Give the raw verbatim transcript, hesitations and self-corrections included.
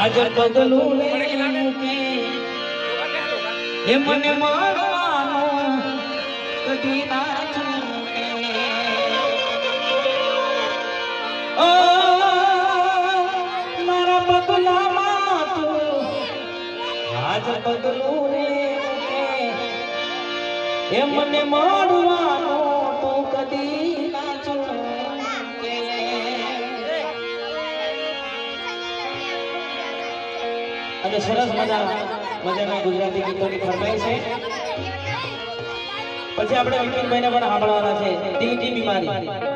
આજ પગલું લે કે એ મને મળવાનો કદી ના છૂટે ઓ મારા પગલામાં તું આજ પગલું લે કે એ મને મળવાનો તું કદી ના છૂટે અને સરસ મજા મજાના ગુજરાતી ગીતોની ફરમાઈ છે પછી આપણે અંકિતભાઈને પણ સાંભળવાના છે ટીટી બીમારી